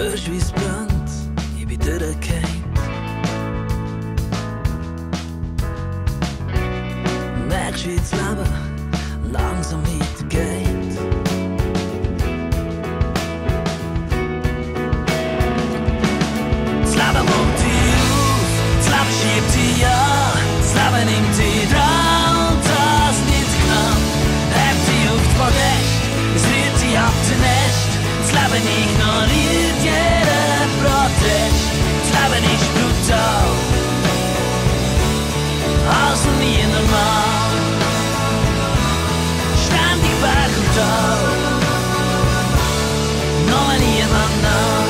hörst wie's brennt, ich bin durchgefallen. Merkst wie das Leben langsam weitergeht. Das Leben baut dich auf, das Leben schiebt dich an, das Leben nimmt dich dran und das nicht knapp. Hebt dich auf das Podest, es rührt dich ab dem Nest. Das Leben ignoriert jeden Protest. Das Leben ist brutal, also nie normal. Ständig Berg und Tal, noch niemand nah.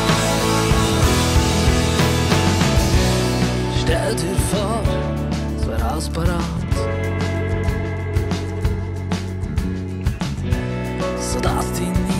Stell dir vor, es wär alles parat, sodass die